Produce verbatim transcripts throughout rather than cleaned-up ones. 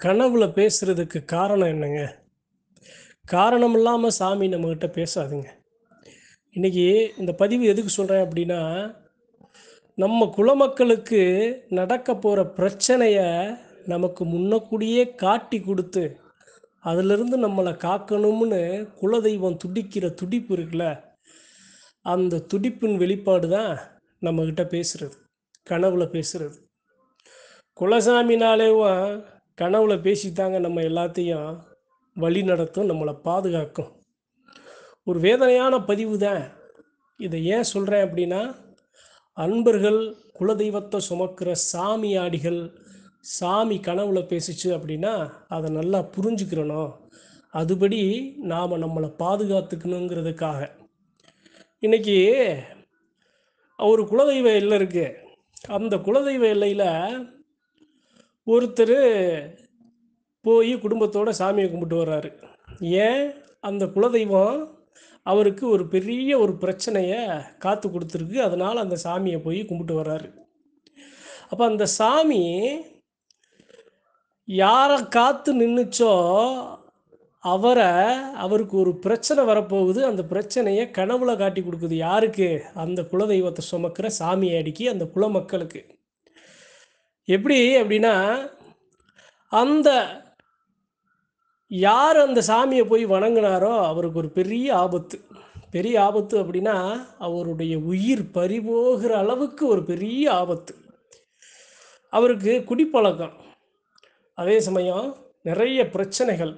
கனவுல பேசுறதுக்கு காரணம் என்னங்க? காரணம் இல்லாம சாமி நம்மகிட்ட பேசாதுங்க. இன்னைக்கு இந்த பதிவு எதுக்கு சொல்றேன் அப்படின்னா, நம்ம குலமக்களுக்கு நடக்க போற பிரச்சனைய நமக்கு முன்னக்கூட்டியே காட்டி குடுத்து, அதிலிருந்து நம்மள காக்கணும்னு குலதெய்வம் துடிக்கிற துடிப்பு இருக்குல்ல, அந்த துடிப்பின் வெளிப்பாடு தான் நம்மகிட்ட பேசுறது. கனவுல பேசுறது. குலசாமினாலேவும் கனவுல பேசித்தாங்க நம்ம எல்லாத்தையும் வழிநடத்தும், நம்மளை பாதுகாக்கும். ஒரு வேதனையான பதிவு தான். இதை ஏன் சொல்கிறேன் அப்படின்னா, அன்பர்கள் குலதெய்வத்தை சுமக்கிற சாமியாடிகள் சாமி கனவுல பேசிச்சு அப்படின்னா அதை நல்லா புரிஞ்சுக்கிறணும். அதுபடி நாம் நம்மளை பாதுகாத்துக்கணுங்கிறதுக்காக இன்னைக்கு ஒரு குலதெய்வ எல்லை இருக்கு. அந்த குலதெய்வ எல்லையில் ஒருத்தர் போய் குடும்பத்தோட சாமியை கும்பிட்டு வர்றாரு. ஏன்? அந்த குலதெய்வம் அவருக்கு ஒரு பெரிய ஒரு பிரச்சனையை காத்து கொடுத்துருக்கு. அதனால் அந்த சாமியை போய் கும்பிட்டு வர்றாரு. அப்போ அந்த சாமி யாரை காத்து நின்றுச்சோ அவரை அவருக்கு ஒரு பிரச்சனை வரப்போகுது. அந்த பிரச்சனையை கனவுல காட்டி கொடுக்குது. யாருக்கு? அந்த குலதெய்வத்தை சுமக்கிற சாமியாடிக்கு, அந்த குல மக்களுக்கு. எப்படி அப்படின்னா, அந்த யார் அந்த சாமியை போய் வணங்கினாரோ அவருக்கு ஒரு பெரிய ஆபத்து. பெரிய ஆபத்து அப்படின்னா அவருடைய உயிர் பறிபோகிற அளவுக்கு ஒரு பெரிய ஆபத்து. அவருக்கு குடிப்பழக்கம், அதே சமயம் நிறைய பிரச்சனைகள்.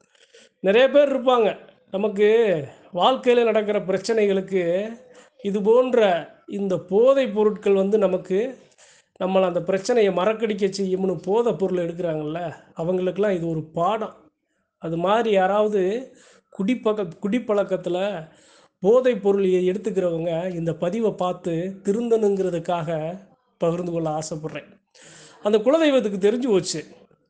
நிறைய பேர் இருப்பாங்க. நமக்கு வாழ்க்கையில் நடக்கிற பிரச்சனைகளுக்கு இது போன்ற இந்த போதை பொருட்கள் வந்து நமக்கு நம்மளை அந்த பிரச்சனையை மறக்கடிக்க செய்யும்னு போதை பொருள் எடுக்கிறாங்கள்ல, அவங்களுக்கெல்லாம் இது ஒரு பாடம். அது மாதிரி யாராவது குடிப்பழக்க குடிப்பழக்கத்தில் போதை பொருள் எடுத்துக்கிறவங்க இந்த பதிவை பார்த்து திருந்தணுங்கிறதுக்காக பகிர்ந்து கொள்ள ஆசைப்பட்றேன். அந்த குலதெய்வத்துக்கு தெரிஞ்சு போச்சு,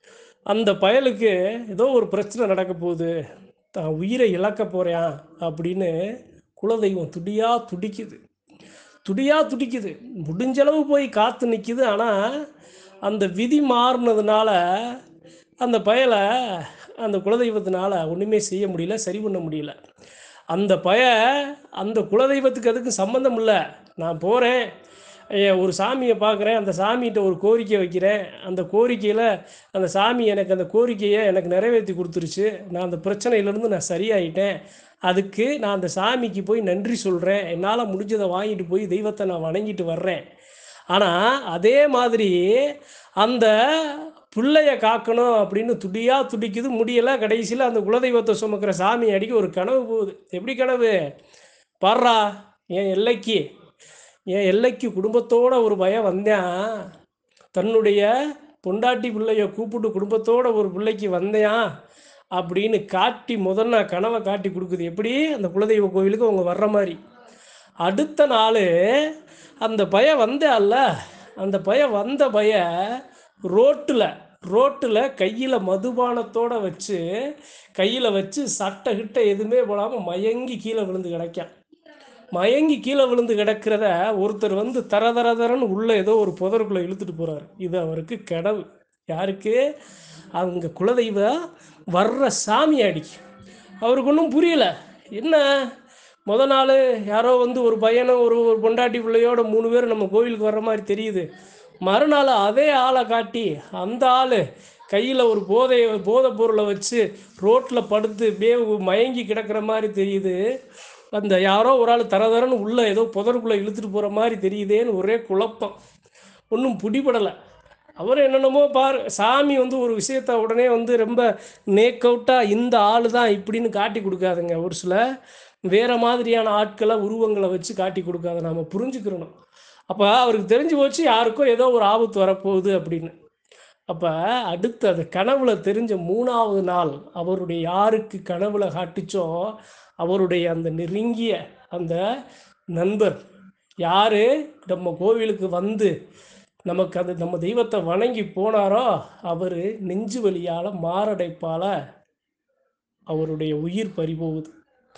அந்த பயலுக்கு ஏதோ ஒரு பிரச்சனை நடக்க போகுது, தான் உயிரை இழக்க போகிறேன் அப்படின்னு குலதெய்வம் துடியாக துடிக்குது. துடியாக துடிக்குது. முடிஞ்சளவு போய் காத்து நிற்கிது. ஆனால் அந்த விதி மாறினதுனால அந்த பயலை அந்த குலதெய்வத்தினால ஒன்றுமே செய்ய முடியல, சரி பண்ண முடியல. அந்த பய அந்த குலதெய்வத்துக்கு அதுக்கு சம்மந்தம் இல்லை. நான் போகிறேன், ஒரு சாமியை பார்க்குறேன், அந்த சாமிகிட்ட ஒரு கோரிக்கை வைக்கிறேன், அந்த கோரிக்கையில் அந்த சாமி எனக்கு அந்த கோரிக்கையை எனக்கு நிறைவேற்றி கொடுத்துருச்சு, நான் அந்த பிரச்சனையிலேருந்து நான் சரியாயிட்டேன், அதுக்கு நான் அந்த சாமிக்கு போய் நன்றி சொல்கிறேன், என்னால் முடிஞ்சதை வாங்கிட்டு போய் தெய்வத்தை நான் வணங்கிட்டு வர்றேன். ஆனால் அதே மாதிரி அந்த பிள்ளைய காக்கணும் அப்படின்னு துடியாக துடிக்குது, முடியலை. கடைசியில் அந்த குலதெய்வத்தை சுமக்கிற சாமி அடிக்க ஒரு கனவு போகுது. எப்படி கனவு? பாடுறா, என் எல்லைக்கு என் எல்லைக்கு குடும்பத்தோட ஒரு பயம் வந்தேன், தன்னுடைய பொண்டாட்டி பிள்ளைய கூப்பிட்டு குடும்பத்தோட ஒரு பிள்ளைக்கு வந்தேன் அப்படின்னு காட்டி முதல்ல கனவை காட்டி கொடுக்குது. எப்படி? அந்த குலதெய்வ கோவிலுக்கு அவங்க வர்ற மாதிரி. அடுத்த நாள் அந்த பயம் வந்தால, அந்த பயம் வந்த பய ரோட்டில் ரோட்டில் கையில் மதுபானத்தோடு வச்சு கையில் வச்சு சட்டை கிட்ட எதுவுமே போடாமல் மயங்கி கீழே விழுந்து கிடக்கான். மயங்கி கீழே விழுந்து கிடக்கிறத ஒருத்தர் வந்து தர தர தரன்னு உள்ளே ஏதோ ஒரு புதருக்குள்ளே இழுத்துட்டு போகிறார். இது அவருக்கு கனவு. யாருக்கு? அவங்க குலதெய்வம் வர்ற சாமியாடிக்கு. அவருக்கு ஒன்றும் புரியலை. என்ன, முத நாள் யாரோ வந்து ஒரு பையனை ஒரு ஒரு பொண்டாட்டி பிள்ளையோட மூணு பேர் நம்ம கோவிலுக்கு வர்ற மாதிரி தெரியுது. மறுநாள் அதே ஆளை காட்டி அந்த ஆள் கையில் ஒரு போதை போதை பொருளை வச்சு ரோட்டில் படுத்து இப்படியே மயங்கி கிடக்கிற மாதிரி தெரியுது. அந்த யாரோ ஒரு ஆள் தர தரன்னு உள்ளே ஏதோ புதருக்குள்ளே இழுத்துட்டு போகிற மாதிரி தெரியுதேன்னு ஒரே குழப்பம். ஒன்றும் பிடிபடலை. அவர் என்னென்னமோ பார், சாமி வந்து ஒரு விஷயத்த உடனே வந்து ரொம்ப நேக் அவுட்டாக இந்த ஆள் தான் இப்படின்னு காட்டி கொடுக்காதுங்க. ஒரு சில வேறு மாதிரியான ஆட்களை உருவங்களை வச்சு காட்டி கொடுக்காத, நாம் புரிஞ்சுக்கிறணும். அப்போ அவருக்கு தெரிஞ்சு போச்சு யாருக்கோ ஏதோ ஒரு ஆபத்து வரப்போகுது அப்படின்னு. அப்போ அடுத்து அது கனவுல தெரிஞ்ச மூணாவது நாள் அவருடைய யாருக்கு கனவுல காட்டிச்சோ அவருடைய அந்த நெருங்கிய அந்த நண்பர் யார் நம்ம கோவிலுக்கு வந்து நமக்கு அது நம்ம தெய்வத்தை வணங்கி போனாரோ அவர் நெஞ்சு வலியால் மாரடைப்பால் அவருடைய உயிர் பறிபோகுது.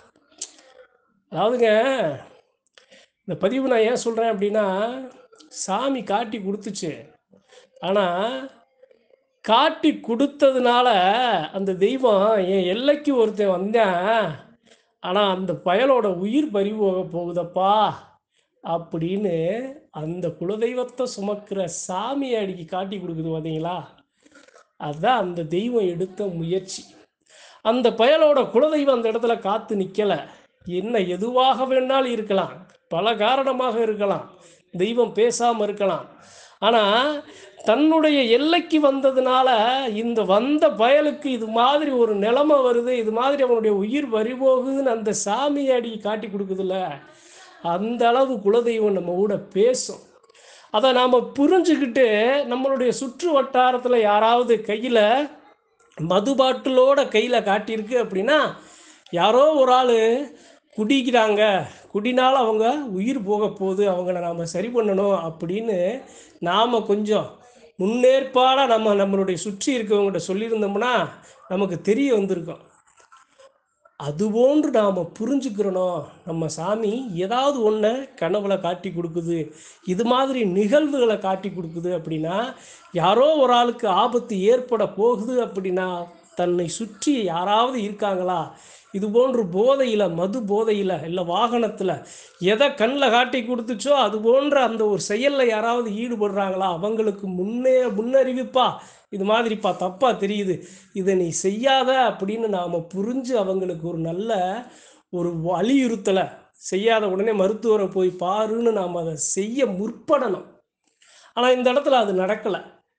அதாவதுங்க, இந்த பதிவு நான் ஏன் சொல்கிறேன் அப்படின்னா, சாமி காட்டி கொடுத்துச்சு. ஆனால் காட்டி குடுத்ததுனால, அந்த தெய்வம் என் எல்லைக்கு ஒருத்தன் வந்தான். ஆனா, அந்த பயலோட உயிர் பறி போக போகுதப்பா! அப்படின்னு அந்த குலதெய்வத்த சுமக்கிற சாமிய அன்னைக்கு காட்டி குடுக்குது பார்த்தீங்களா? அதான் அந்த தெய்வம் எடுத்த முயற்சி. அந்த பயலோட குலதெய்வம் அந்த இடத்துல காத்து நிக்கல. என்ன எதுவாக வேணாலும் இருக்கலாம். பல காரணமாக இருக்கலாம். தெய்வம் பேசாம இருக்கலாம். ஆனா, தன்னுடைய எல்லைக்கு வந்ததுனால, இந்த வந்த பயலுக்கு இது மாதிரி ஒரு நிலைமை வருது, இது மாதிரி அவனுடைய உயிர் பறிபோகுதுன்னு அந்த சாமி அடி காட்டி குடுக்குதுல்ல, அந்த அளவு குலதெய்வம் நம்ம கூட பேசும். அத நாம புரிஞ்சுகிட்டு, நம்மளுடைய சுற்று வட்டாரத்தில யாராவது கையில மது பாட்டிலோட கையில காட்டியிருக்கு அப்படின்னா, யாரோ ஒரு ஆளு குடிக்கிறாங்க. குடினால அவங்க உயிர் போக போகுது. அவங்கள நாம சரி பண்ணணும் அப்படின்னு நாம கொஞ்சம் முன்னேற்பாடா நம்ம நம்மளுடைய சுற்றி இருக்கவங்ககிட்ட சொல்லியிருந்தோம்னா, நமக்கு தெரிய வந்திருக்கும். அதுபோன்று நாம புரிஞ்சுக்கிறணும். நம்ம சாமி ஏதாவது ஒண்ண கனவுல காட்டி குடுக்குது. இது மாதிரி நிகழ்வுகள காட்டி குடுக்குது அப்படின்னா, யாரோ ஒரு ஆளுக்கு ஆபத்து ஏற்பட போகுது அப்படின்னா, தன்னை சுற்றி யாராவது இருக்காங்களா? இதுபோன்று போதையில, மது போதையில, இல்ல வாகனத்தில எத கண்ல காட்டி குடுத்துச்சோ, அது போன்ற அந்த ஒரு செயல்ல யாராவது ஈடுபடுறாங்களா? அவங்களுக்கு முன்னே முன்னறிவிப்பா, இது மாதிரிப்பா தப்பா தெரியுது. இத நீ செய்யாத அப்படின்னு நாம புரிஞ்சு அவங்களுக்கு ஒரு நல்ல ஒரு வலியுறுத்தல, செய்யாத உடனே மருத்துவர போய் பாருன்னு நாம அத செய்ய முற்படணும். ஆனா இந்த இடத்துல அது நடக்கல.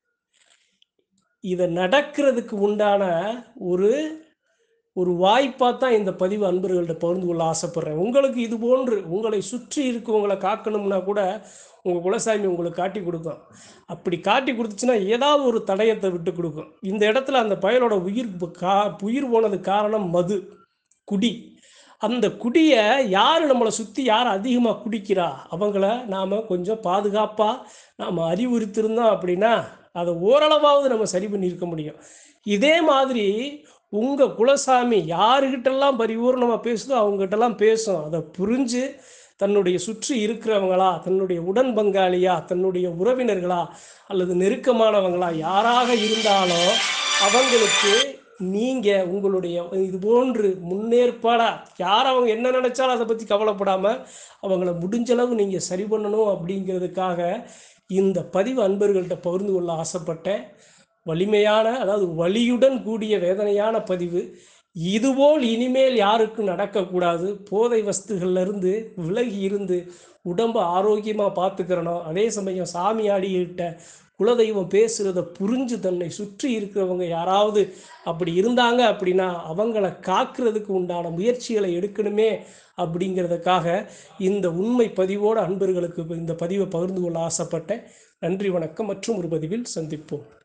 இத நடக்கிறதுக்கு உண்டான ஒரு ஒரு வாய்ப்பா தான் இந்த பதிவு அன்பர்கள்ட்ட பகிர்ந்து கொள்ள ஆசைப்படுறேன். உங்களுக்கு இது போன்று உங்களை சுற்றி இருக்கவங்கள காக்கணும்னா கூட, உங்க குலசாமி உங்களுக்கு காட்டி குடுக்கும். அப்படி காட்டி குடுத்துச்சுன்னா, ஏதாவது ஒரு தடயத்த விட்டு குடுக்கும். இந்த இடத்துல அந்த பயலோட உயிர் ப கா உயிர் போனதுக்கு காரணம் மது, குடி. அந்த குடிய யாரு நம்மள சுத்தி யார் அதிகமா குடிக்கிறா, அவங்கள நாம கொஞ்சம் பாதுகாப்பா நாம அறிவுறுத்திருந்தோம் அப்படின்னா, அத ஓரளவாவது நம்ம சரி பண்ணியிருக்க முடியும். இதே மாதிரி உங்க குலசாமி யாருகிட்டலாம் பரிபூரணமா பேசுதோ, அவங்ககிட்டலாம் பேசும். அத புரிஞ்சு, தன்னுடைய சுற்றி இருக்கிறவங்களா, தன்னுடைய உடன் பங்காளியா, தன்னுடைய உறவினர்களா, அல்லது நெருக்கமானவங்களா யாராக இருந்தாலும், அவங்களுக்கு நீங்க உங்களுடைய இது போன்று முன்னேற்பாடா, யார் அவங்க என்ன நெனச்சாலும் அத பத்தி கவலைப்படாம, அவங்கள முடிஞ்ச அளவு நீங்க சரி பண்ணணும் அப்படிங்கிறதுக்காக, இந்த பதிவு அன்பர்கள்ட்ட பகிர்ந்து கொள்ள ஆசைப்பட்டேன். வலிமையான அதாவது வலியுடன் கூடிய வேதனையான பதிவு. இதுபோல் இனிமேல் யாருக்கும் நடக்கக்கூடாது. போதை வஸ்துகள்லேருந்து விலகி இருந்து உடம்ப ஆரோக்கியமா பார்த்துக்கிறணும். அதே சமயம் சாமியாடிகிட்ட குலதெய்வம் பேசுறத புரிஞ்சு தன்னை சுற்றி இருக்கிறவங்க யாராவது அப்படி இருந்தாங்க அப்படின்னா, அவங்கள காக்கிறதுக்கு உண்டான முயற்சிகளை எடுக்கணுமே அப்படிங்கிறதுக்காக, இந்த உண்மை பதிவோட அன்பர்களுக்கு இந்த பதிவ பகிர்ந்து கொள்ள ஆசைப்பட்டேன். நன்றி, வணக்கம். மற்றும் ஒரு பதிவில் சந்திப்போம்.